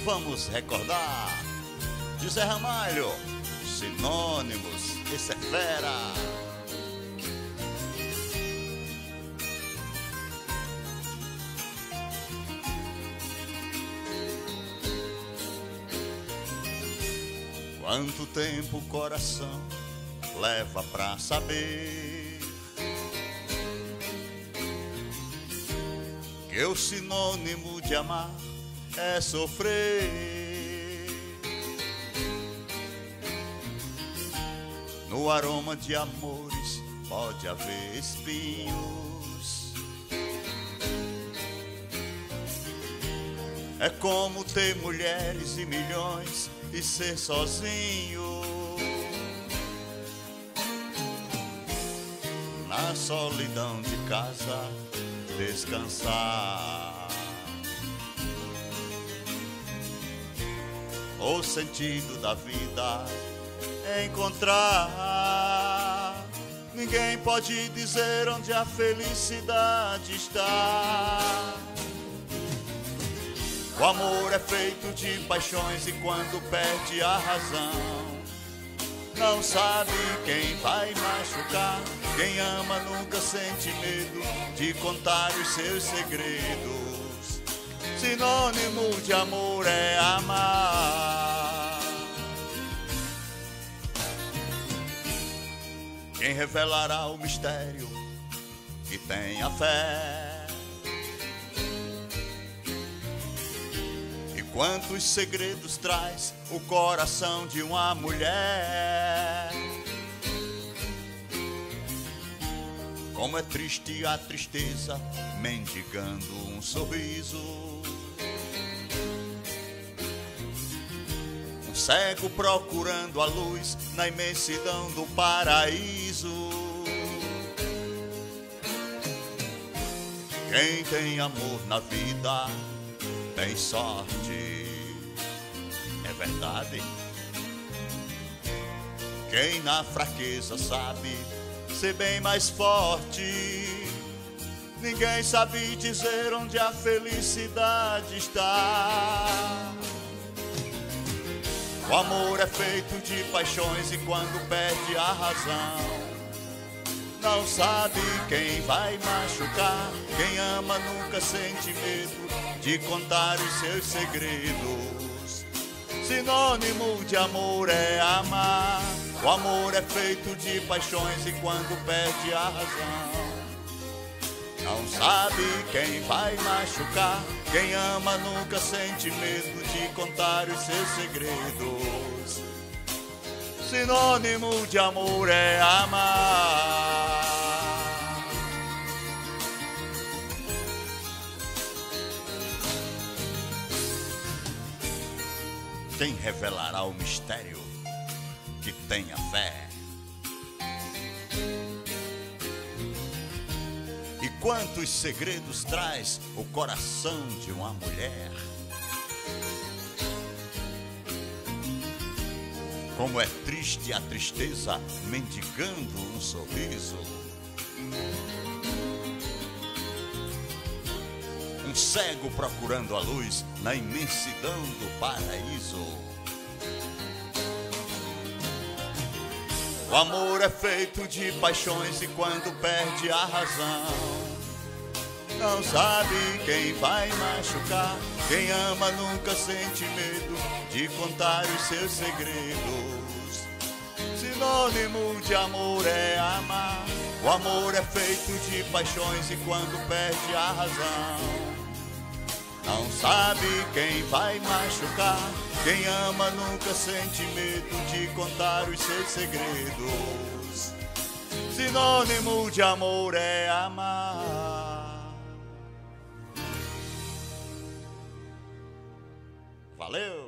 vamos recordar de Zé Ramalho, sinônimos, esse é fera. Quanto tempo o coração leva pra saber que o sinônimo de amar é sofrer? No aroma de amores pode haver espinhos. É como ter mulheres e milhões e ser sozinho. Na solidão de casa descansar. O sentido da vida é encontrar. Ninguém pode dizer onde a felicidade está. O amor é feito de paixões e quando perde a razão, não sabe quem vai machucar. Quem ama nunca sente medo de contar os seus segredos. Sinônimo de amor é amar. Quem revelará o mistério que tem a fé? Quantos segredos traz o coração de uma mulher? Como é triste a tristeza, mendigando um sorriso. Um cego procurando a luz na imensidão do paraíso. Quem tem amor na vida tem sorte, é verdade. Quem na fraqueza sabe ser bem mais forte. Ninguém sabe dizer onde a felicidade está. O amor é feito de paixões e quando perde a razão, não sabe quem vai machucar. Quem ama nunca sente medo de contar os seus segredos. Sinônimo de amor é amar. O amor é feito de paixões e quando perde a razão, não sabe quem vai machucar. Quem ama nunca sente medo de contar os seus segredos. Sinônimo de amor é amar. Quem revelará o mistério que tem a fé? E quantos segredos traz o coração de uma mulher? Como é triste a tristeza, mendigando um sorriso. Um cego procurando a luz na imensidão do paraíso. O amor é feito de paixões e quando perde a razão, não sabe quem vai machucar. Quem ama nunca sente medo de contar os seus segredos. Sinônimo de amor é amar. O amor é feito de paixões e quando perde a razão, não sabe quem vai machucar. Quem ama nunca sente medo de contar os seus segredos. Sinônimo de amor é amar. Valeu!